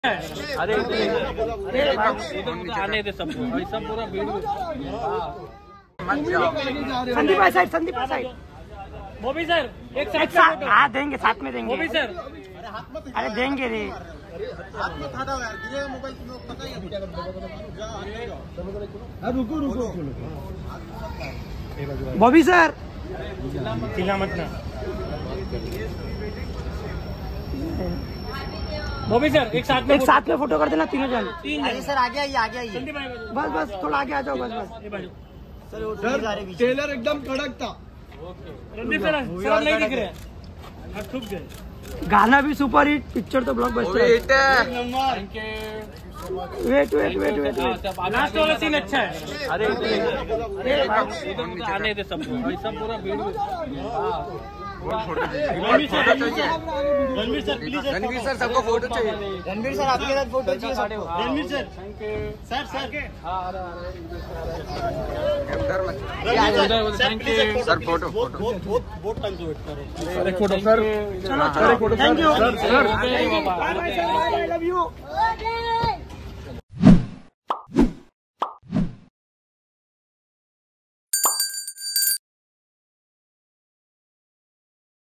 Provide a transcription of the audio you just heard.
अरे आने दे सबको, सब पूरा वीडियो। संदीप भाई साइड, संदीप भाई साइड। मोबी सर एक साथ हाँ देंगे, साथ में देंगे। मोबी सर अरे देंगे रे। रुको रुको बॉबी सर, चिल्ला मत ना। मोबी सर एक साथ में फोटो कर देना तीनों जन। आइए सर आगे आइए, आगे आइए। बस बस थोड़ा आगे आ जाओ, बस बस। सर टेलर एकदम कड़क था। रणदीप सर नहीं दिख रहे, ठुक गए। गाना भी सुपर हिट, पिक्चर तो ब्लॉकबस्टर है। वेट लास्ट वाला सीन अच्छा है। अरे आने दे सबको, सब पूरा video. Ranveer sir please, Ranveer sir सबको फोटो चाहिए। रणवीर सर आपके साथ फोटो चाहिए सबको। Ranveer sir sir sir photo बहुत टाइम से वेट कर रहे हैं। एक फोटो सर, चलो चलो, thank you sir bye bye sir, I love you.